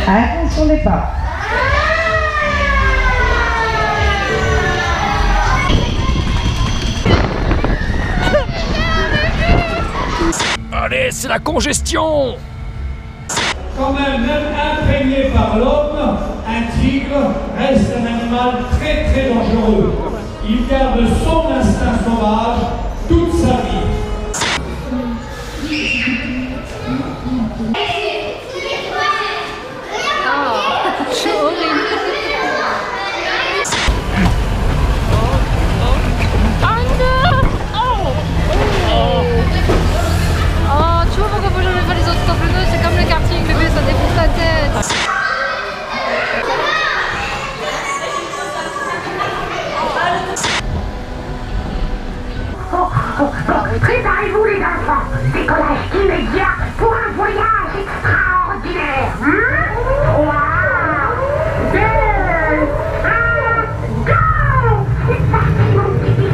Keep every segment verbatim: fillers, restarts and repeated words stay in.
Attention les pas. Allez, c'est la congestion! Quand même, même imprégné par l'homme, un tigre reste un animal très très dangereux. Il garde son instinct sauvage toute sa vie. Préparez-vous les enfants, décollage immédiat pour un voyage extraordinaire. Hum? Wow. Deux, un, go! C'est parti mon petit.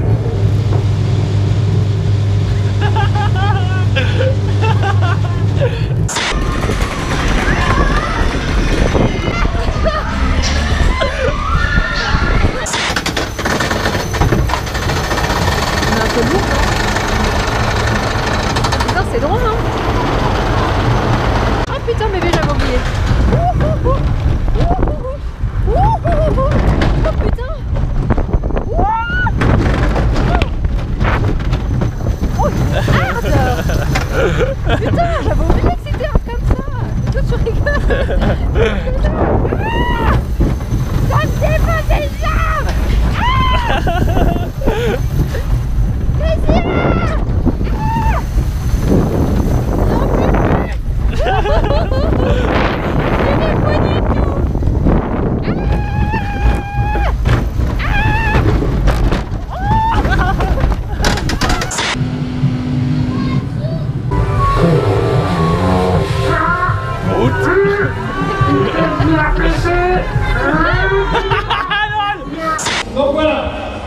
C'est drôle, hein? Ah putain, bébé, j'avais oublié. Oh putain! Oh merde! Putain, j'avais oublié que c'était comme ça! Toi, tu rigoles! Ah, ça me défonce les jambes! Ah, Donc voilà,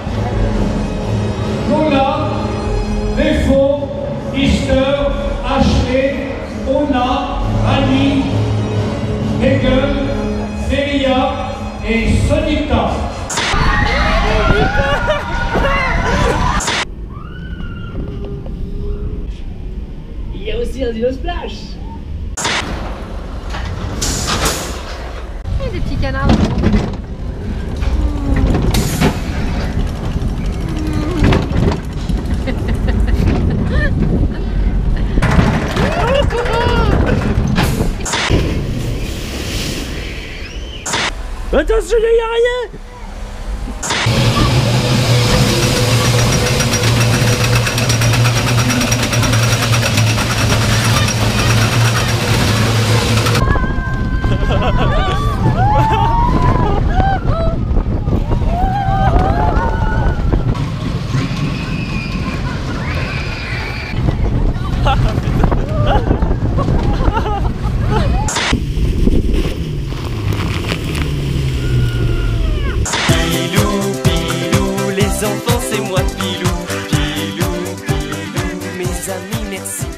Lola, Défaut, Easter, Ashley, Ona, Annie, Hegel, Feria et Sonita. Il y a aussi un dino splash. Il y a des petits canards. Attention, il n'y a rien! Les enfants, c'est moi, Pilou, Pilou, Pilou, mes amis, merci.